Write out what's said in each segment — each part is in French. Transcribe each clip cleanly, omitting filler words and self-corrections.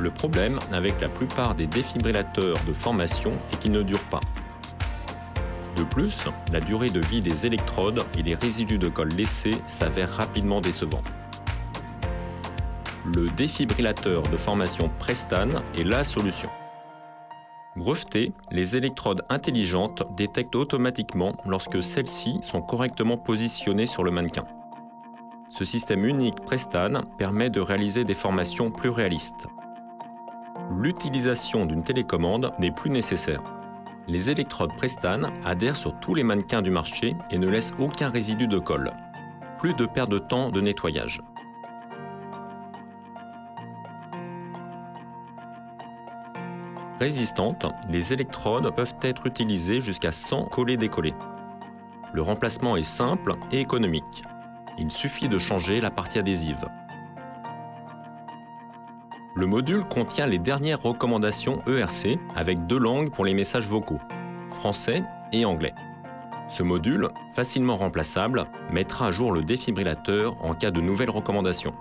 Le problème avec la plupart des défibrillateurs de formation est qu'ils ne durent pas. De plus, la durée de vie des électrodes et les résidus de colle laissés s'avèrent rapidement décevants. Le défibrillateur de formation Prestane est la solution. Brevetées, les électrodes intelligentes détectent automatiquement lorsque celles-ci sont correctement positionnées sur le mannequin. Ce système unique Prestane permet de réaliser des formations plus réalistes. L'utilisation d'une télécommande n'est plus nécessaire. Les électrodes Prestane adhèrent sur tous les mannequins du marché et ne laissent aucun résidu de colle. Plus de perte de temps de nettoyage. Résistantes, les électrodes peuvent être utilisées jusqu'à 100 collés-décollés. Le remplacement est simple et économique. Il suffit de changer la partie adhésive. Le module contient les dernières recommandations ERC avec 2 langues pour les messages vocaux, français et anglais. Ce module, facilement remplaçable, mettra à jour le défibrillateur en cas de nouvelles recommandations.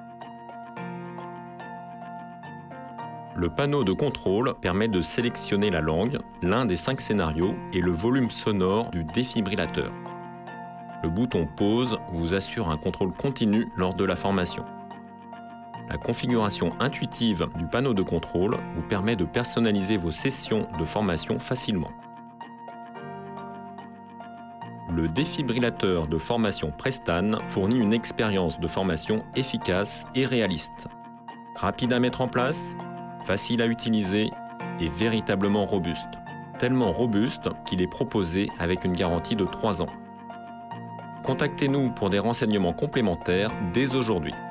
Le panneau de contrôle permet de sélectionner la langue, l'un des 5 scénarios et le volume sonore du défibrillateur. Le bouton Pause vous assure un contrôle continu lors de la formation. La configuration intuitive du panneau de contrôle vous permet de personnaliser vos sessions de formation facilement. Le défibrillateur de formation Prestane fournit une expérience de formation efficace et réaliste. Rapide à mettre en place, facile à utiliser et véritablement robuste. Tellement robuste qu'il est proposé avec une garantie de 3 ans. Contactez-nous pour des renseignements complémentaires dès aujourd'hui.